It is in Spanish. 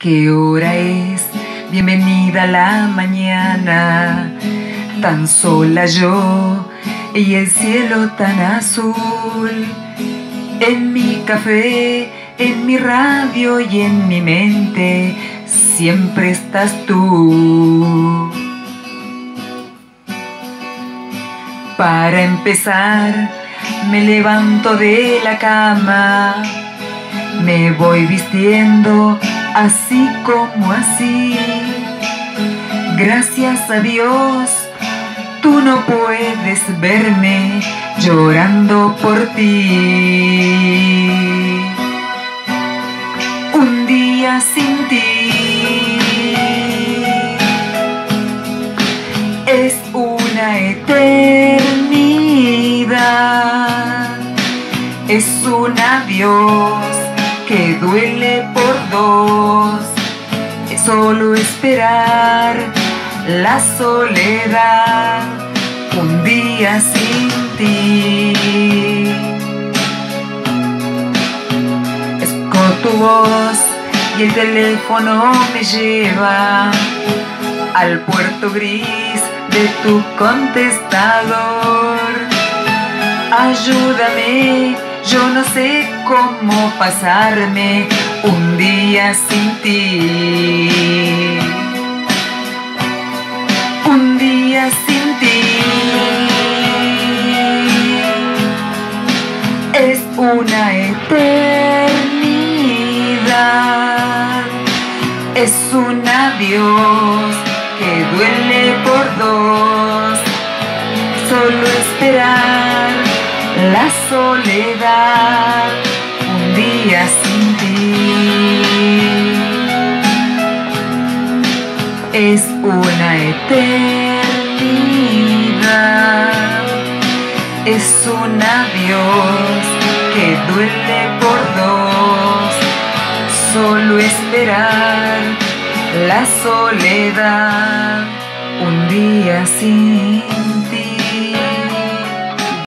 ¿Qué hora es? Bienvenida a la mañana, tan sola yo y el cielo tan azul. En mi café, en mi radio y en mi mente, siempre estás tú. Para empezar, me levanto de la cama, me voy vistiendo así como así. Gracias a Dios, tú no puedes verme llorando por ti. Un día sin ti es una eternidad, es un adiós que duele por dos, es solo esperar la soledad, un día sin ti. Escucho tu voz y el teléfono me lleva al puerto gris de tu contestador. Ayúdame, yo no sé cómo pasarme un día sin ti. Un día sin ti es una eternidad, es un adiós que duele por dos, solo esperar la soledad, un día sin ti. Es una eternidad, es un adiós que duele por dos, solo esperar la soledad, un día sin